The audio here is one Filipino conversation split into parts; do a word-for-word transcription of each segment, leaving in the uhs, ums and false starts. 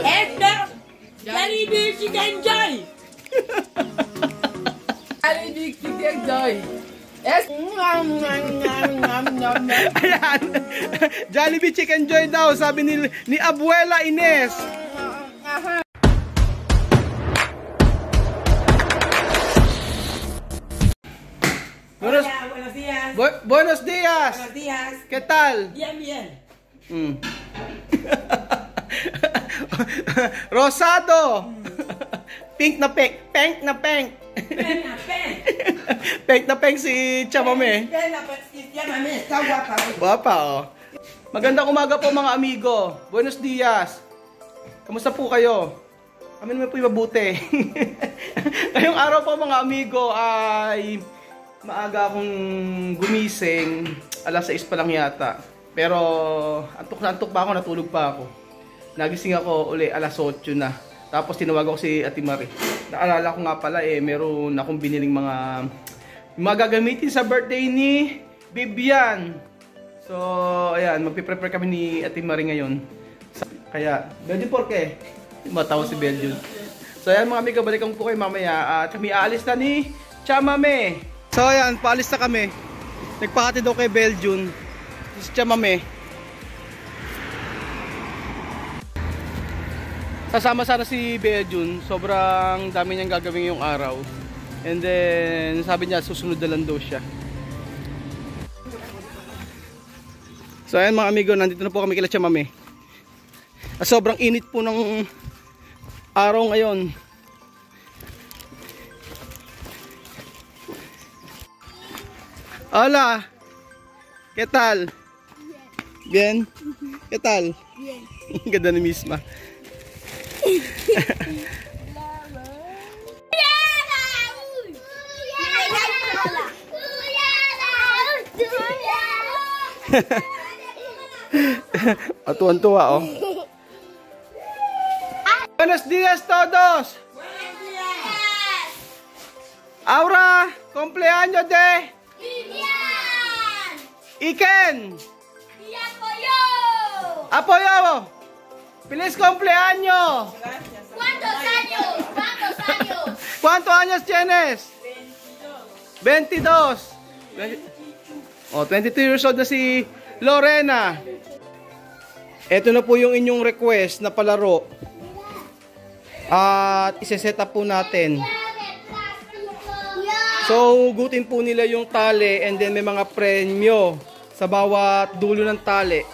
Ito! Jollibee Chicken Joy! Jollibee Chicken Joy! Yes! Ayan! Jollibee Chicken Joy daw, sabi ni, ni Abuela Ines. Buenos, Hola, buenos días. bu buenos días. Buenos días. ¿Qué tal? Bien, bien. Mm. Rosado. Pink na pink. Pink na pink. Ven, ven. Pink na pink si Chamame. Ven, llámame. Está guapa. Guapa, oh. Magandang umaga po mga amigo. Buenos dias. Kamusta po kayo? Kami naman po yung mabuti. Ngayong araw po mga amigo ay maaga akong gumising. alas sais pa lang yata. Pero antok na antok pa ako, natulog pa ako. Nagising ako uli alas otso na. Tapos tinawag ako si Ate Marie. Naalala ko nga pala eh, meron akong biniling mga mga gagamitin sa birthday ni Bibian. So, ayan, magpiprepare kami ni Ate Marie ngayon. Kaya, Belgium porke. Matawa si Belgium. So, ayan mga amiga, balikan po kayo mamaya. At kami aalis na ni Chamame. So, ayan, paalis na kami. Nagpakatid daw kay Belgium. Si Chamame. Kasama sana si Belgium. Sobrang dami niyang gagawin yung araw. And then, sabi niya, susunod na lang daw siya. So ayan mga amigo, nandito na po kami kila Chamame. Sobrang init po ng araw ngayon. Hola. ¿Qué tal? Bien. ¿Qué tal? Bien. Ganda ni misma. Atuan-tuwa, oh. Buenos días todos. Buenos días. Aura, cumpleaños de Vivian. Iken. Y apoyó. Apoyo. Feliz cumpleaños. Gracias. ¿Cuántos años? ¿Cuántos años? ¿Cuántos años tienes? veintidós. Oh, twenty-two years old na si Lorena. Ito na po yung inyong request na palaro. At ise-set up po natin. So, hugutin po nila yung tali and then may mga premyo sa bawat dulo ng tali.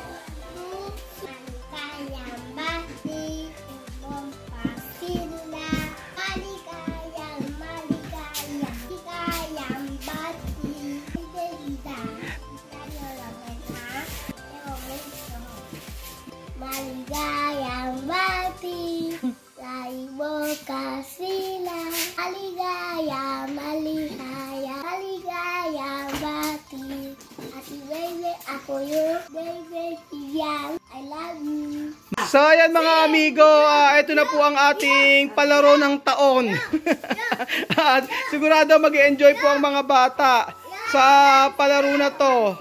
Maligayang bati, laibo kasila. Maligaya, maligaya, maligayang bati. Ati baby, ako yung baby Vivian. I love you. So ayan mga amigo, uh, ito na po ang ating palaro ng taon. At sigurado mag-enjoy po ang mga bata sa palaro na to.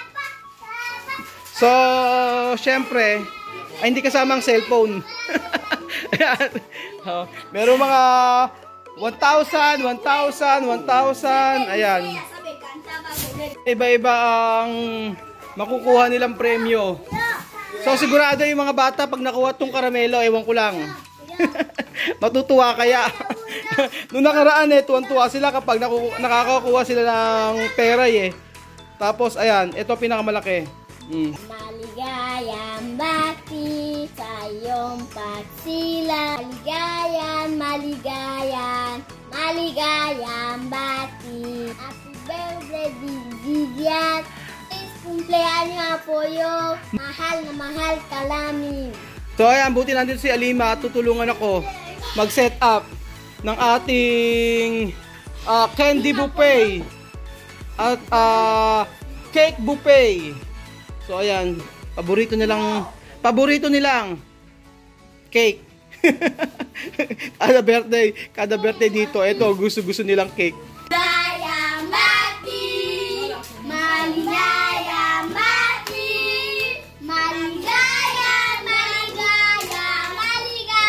So, syempre, ay hindi kasama ang cellphone. Ayan. Oh, meron mga one thousand, one thousand, one thousand. Ayan. Iba-iba ang makukuha nilang premyo. So, sigurado yung mga bata pag nakuha tong karamelo, ewan ko lang. Matutuwa kaya. Noong nakaraan eh, tuwan-tuwa sila kapag nakakakuha sila ng pera eh. Tapos, ayan, ito pinakamalaki. Mm. Maligayang bati sa iyong pagsila. Maligayang, maligayang, maligayang bati. Happy birthday, Vivian. Please, kumpleanyo po yung mahal na mahal ka namin. So ayan, buti nandito si Alima at tutulungan ako mag-set up ng ating uh, candy buffet at uh, cake buffet. So ayan, paborito nilang paborito nilang cake. Kada birthday, kada birthday dito, ito gusto-gusto nilang cake. Maligayang bati, maligayang bati, maligayang, maligayang, maligayang.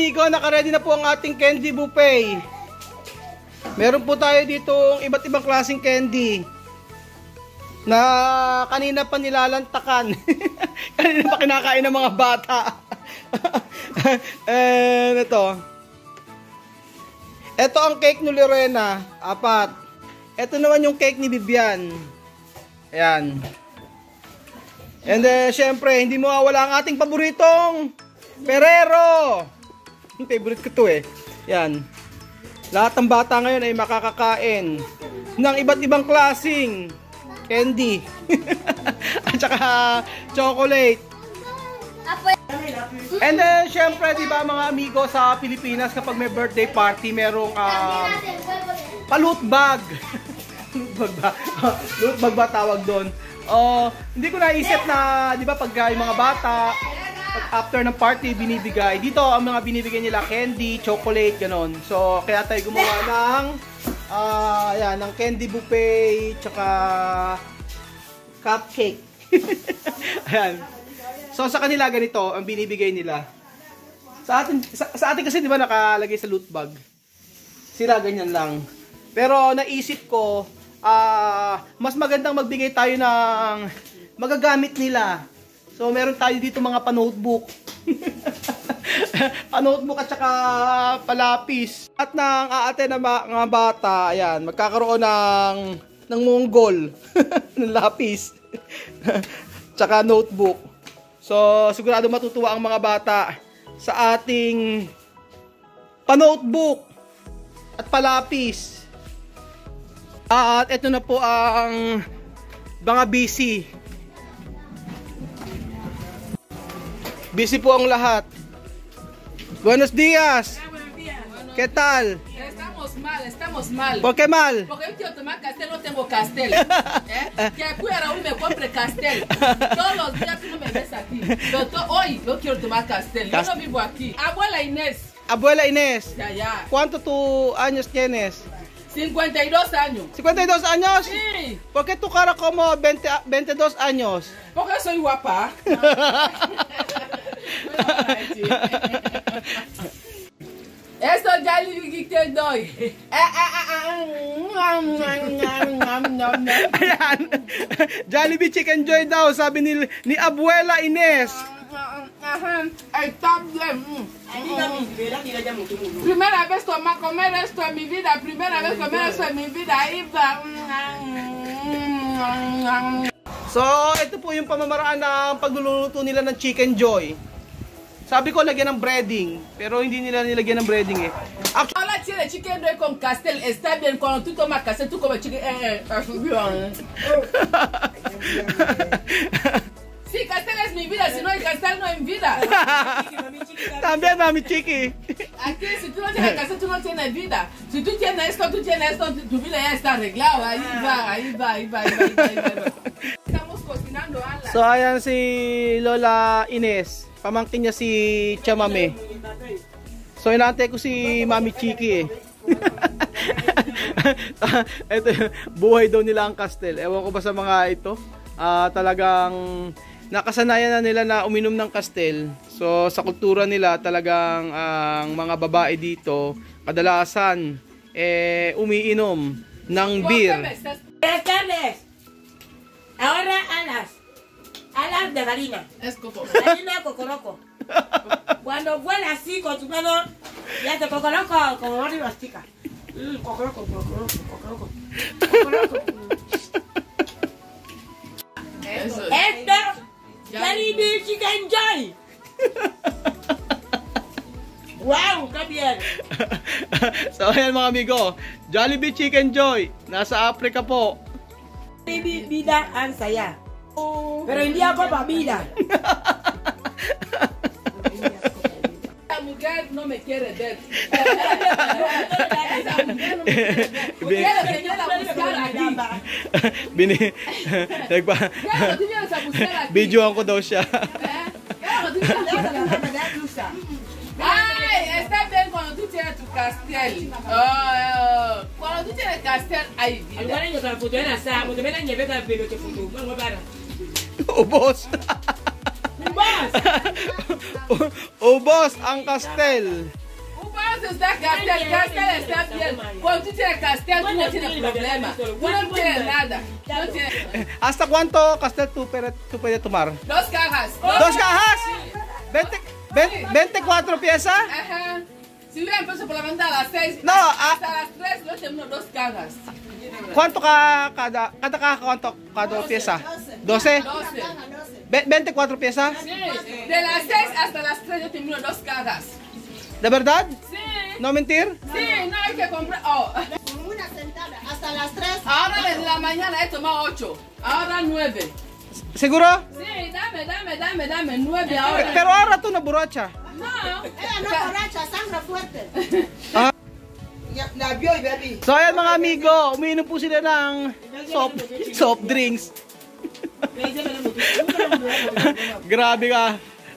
amigo, naka-ready na po ang ating candy buffet. Meron po tayo dito iba't ibang klaseng candy na kanina pa nilalantakan. Kanina pa kinakain ng mga bata. And ito. Ito ang cake ni Lorena, apat. Ito naman yung cake ni Bibian. Ayan. And then, syempre, hindi mawawala ang ating paboritong Ferrero. Favorite ko to eh. Yan. Lahat ng bata ngayon ay makakakain ng iba't ibang klaseng candy. At saka chocolate. And then, syempre, di ba mga amigo sa Pilipinas, kapag may birthday party, merong uh, palut bag. Loot bag ba? Loot bag ba tawag doon? Oh, hindi ko naisip na, di ba, pag yung mga bata, pag after ng party, binibigay. Dito, ang mga binibigay nila, candy, chocolate, ganon. So, kaya tayo gumawa ng, ah, uh, yan, ng candy buffet, tsaka cupcake. Ayan. So, sa kanila, ganito, ang binibigay nila. Sa atin, sa, sa atin kasi, di ba, nakalagay sa loot bag. Sila, ganyan lang. Pero, naisip ko, ah, uh, mas magandang magbigay tayo ng magagamit nila. So, meron tayo dito mga pa-notebook. Pa-notebook at saka palapis. At nang aate na mga bata, ayan, magkakaroon ng, ng monggol. Ng lapis. Tsaka notebook. So, sigurado matutuwa ang mga bata sa ating pa-notebook at palapis. At ito na po ang mga busy. Busy po ang lahat. Buenos días. ¿Qué tal? Estamos mal, estamos mal. ¿Por qué mal? Porque yo quiero tomar castel, no tengo castel. ¿Eh? Que aquí Raúl me compre castel. Todos los días tú no me ves aquí. Pero to, hoy yo quiero tomar castel. Yo no vivo aquí. Abuela Inés. Abuela Inés. De allá. ¿Cuánto tu años tienes? cincuenta y dos años. ¿cincuenta y dos años? Sí. ¿Por qué tu cara como veinte, veintidós años? Porque soy guapa. Esto ya le dije que doy. Ayan. Jollibee Chicken Joy daw, sabi ni, ni Abuela Inés. Está bien. Primera vez tomar comer esto en mi vida. Primera vez comer esto en mi vida. Iba. So, ito po yung pamamaraan ng pagluluto nila ng Chicken Joy. Sabi ko lagyan ng breading, pero hindi nila nilagyan ng breading eh. Actually, Ahora tiene chicken doy con castel. Está bien cuando tú tomas castel, tú comes chicken. Eh, eh, Sí, castel es mi vida. Si no hay castel, no hay vida. también mami Chiqui. Aquí, si tú no tienes castel, tú no tienes vida. Si tú tienes esto, tú tienes esto, tu vida ya está arreglada. Ahí va, ahí va, ahí va, ahí va, ahí va, ahí va. Estamos cocinando, Ala. So, ayan si Lola Ines. Pamangkin niya si Chamame. So, inaantay ko si Mami Chiki eh. Ito, buhay daw nila ang kastel. Ewan ko ba sa mga ito. Uh, talagang nakasanayan na nila na uminom ng kastel. So, sa kultura nila, talagang ang uh, mga babae dito, kadalasan, eh, umiinom ng beer. Buenas tardes. Ahora alas. Alas de harina. Es coco. Harina cocoroco. Cuando huele así con tu mano, ya te cocoroco, como no arriba chica. Mm, cocoroco, cocoroco, cocoroco. Cocoroco. Eso. Esto, Jollibee Chicken Joy. Wow, qué bien. So, ayan mga amigo, Jollibee Chicken Joy, nasa Africa po. Jollibee vida ang saya. Pero hindi ako pabida. La mujer no me quiere ver. Esa mujer no me quiere ver. Porque ella lo viene a buscar aquí. Bini, nagpa, Claro, tú vienes a buscar aquí. videoan ko daw siya. ¿Eh? Claro, tú vienes a buscar. Ay, está bien cuando tú tienes tu castel. Oh, oh. Cuando tú tienes castel, hay vida. Agora nyo ka puto na sa mo, dami na nyebe ka pilo ke puto. Mo para. Ubos. Ubas! Ubos ang Castel. Ubas está Castel, Castel está bien. Cuando tú tienes Castel, tú no tienes problema. Tú no tienes nada. No tienes... ¿Hasta cuánto Castel tú, pero, tú puedes tomar? Dos cajas. ¿Dos cajas? veinte, veinte, veinticuatro piezas? Ajá. Si hubiera empezado por la venta a las seis, No, ah. hasta las tres, yo termino dos cajas. ¿Cuánto ka cada cada caja cuánto cada pieza? doce. doce. Ve- veinticuatro piezas? Sí. De las seis hasta las tres, yo termino dos cajas. ¿De verdad? Sí. ¿No mentir? Sí, no hay que comprar. Oh. Con una sentada hasta las tres. Ahora en la mañana he tomado ocho. Ahora nueve. ¿Seguro? Sí, dame, dame, dame, dame. Nueve ahora. Pero ahora tú na borracha. No. Ella no borracha, sangre fuerte. Ah. Nabio, baby. So ayan mga amigo, umiinom po sila ng soft, soft drinks. Grabe ka.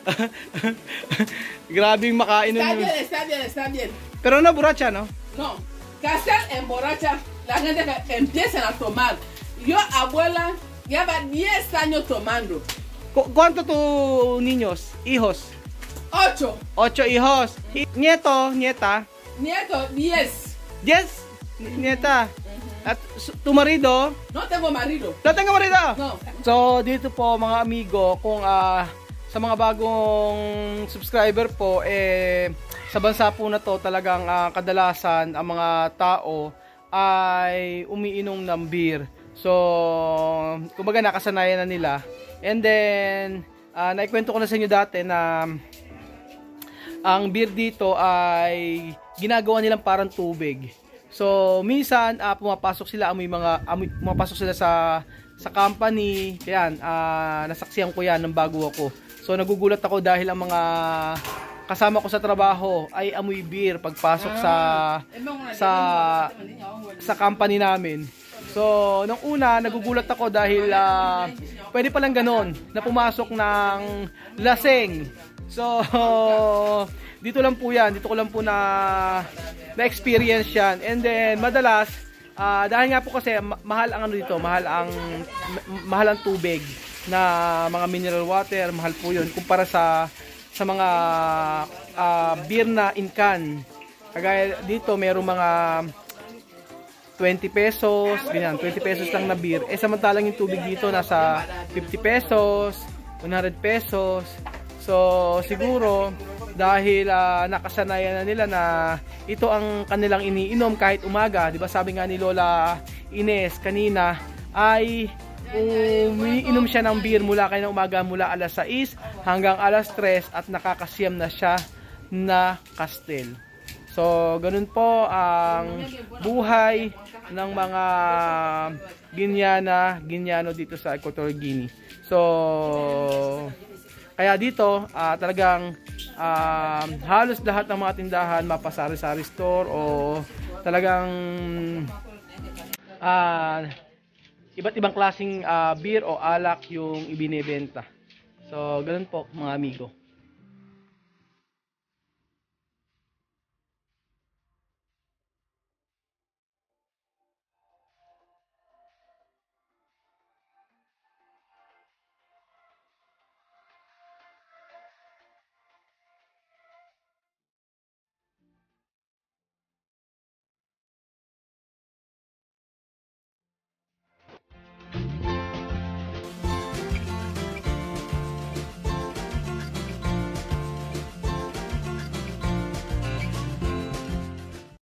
Grabing makainom. Está yun. bien, está bien, está bien. Pero na borracha, no? No. Castel emborracha. La gente que empiezan a tomar. Yo, abuela, lleva diez años tomando. Ku- ¿Cuánto tu niños? Hijos? Ocho. Ocho hijos. Y nieto, nieta. Nieto, diez. Yes, nieta. At su- tu marido? No tengo marido. No tengo marido. No. So, dito po mga amigo, kung ah, sa mga bagong subscriber po, eh, sa bansa po na to talagang ah, kadalasan ang mga tao ay umiinom ng beer. So, kumbaga nakasanayan na nila. And then, ah, naikwento ko na sa inyo dati na ang beer dito ay ginagawa nilang parang tubig. So, minsan ah, pumapasok sila, amoy mga amoy, pumapasok sila sa sa company. Kaya ah, nasaksihan ko 'yan ng bago ako. So, nagugulat ako dahil ang mga kasama ko sa trabaho ay amoy beer pagpasok sa sa sa company namin. So, nung una nagugulat ako dahil ah, pwede palang ganon na pumasok ng laseng. So, dito lang po 'yan, dito ko lang po na na-experience 'yan. And then madalas ah, dahil nga po kasi ma- mahal ang ano dito, mahal ang ma- mahal ang tubig na mga mineral water, mahal po 'yun kumpara sa sa mga ah, beer na in can. Kagaya dito mayroong mga twenty pesos, ganyan, twenty pesos lang na beer. Eh samantalang yung tubig dito nasa fifty pesos, one hundred pesos. So siguro dahil uh, nakasanayan na nila na ito ang kanilang iniinom kahit umaga, 'di ba? Sabi nga ni Lola Ines kanina ay umiinom siya ng beer mula kayo ng umaga mula alas sais hanggang alas tres at nakakasiyam na siya na Castel. So, ganun po ang buhay ng mga Ginyana, Ginyano dito sa Equatorial Guinea. So, kaya dito, uh, talagang uh, halos lahat ng mga tindahan, mapasari-sari store o talagang uh, iba't ibang klaseng uh, beer o alak yung ibinebenta. So, ganun po mga amigo.